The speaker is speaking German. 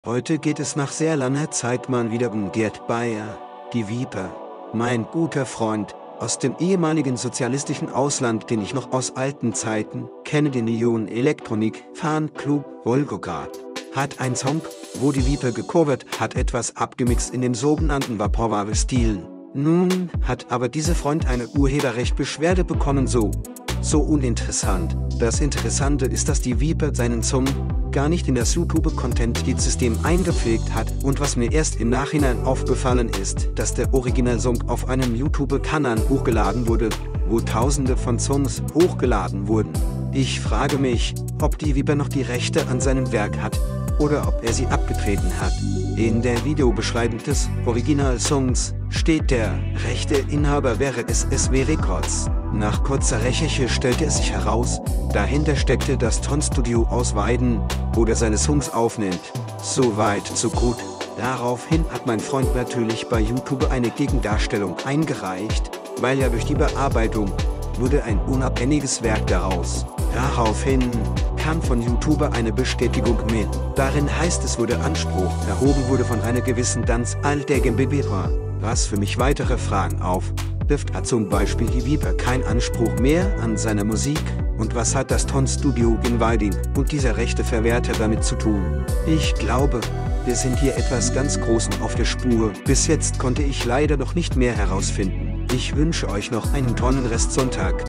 Heute geht es nach sehr langer Zeit mal wieder um Gerd Bayer, die Viper. Mein guter Freund, aus dem ehemaligen sozialistischen Ausland, den ich noch aus alten Zeiten kenne, den Neon Electronic Fanclub Volgograd, hat einen Song, wo die Viper gecovert hat, etwas abgemixt in den sogenannten Vaporwave-Stilen. Nun hat aber dieser Freund eine Urheberrechtbeschwerde bekommen, so uninteressant. Das Interessante ist, dass die Viper seinen Song gar nicht in das YouTube-Content-System eingepflegt hat, und was mir erst im Nachhinein aufgefallen ist, dass der Original-Song auf einem YouTube-Kanal hochgeladen wurde, wo tausende von Songs hochgeladen wurden. Ich frage mich, ob die Viper noch die Rechte an seinem Werk hat, oder ob er sie abgetreten hat. In der Videobeschreibung des Original-Songs steht, der rechte Inhaber wäre SSW Records. Nach kurzer Recherche stellte es sich heraus, dahinter steckte das Tonstudio aus Weiden, wo er seine Songs aufnimmt. So weit, so gut. Daraufhin hat mein Freund natürlich bei YouTube eine Gegendarstellung eingereicht, weil ja durch die Bearbeitung wurde ein unabhängiges Werk daraus. Daraufhin kam von YouTube eine Bestätigung mit. Darin heißt, es wurde Anspruch erhoben wurde von einer gewissen Danz Alter GmbH. Was für mich weitere Fragen aufwirft, hat zum Beispiel die Viper keinen Anspruch mehr an seiner Musik, und was hat das Tonstudio in Weiding und dieser Rechteverwerter damit zu tun? Ich glaube, wir sind hier etwas ganz Großem auf der Spur. Bis jetzt konnte ich leider noch nicht mehr herausfinden. Ich wünsche euch noch einen tollen Restsonntag.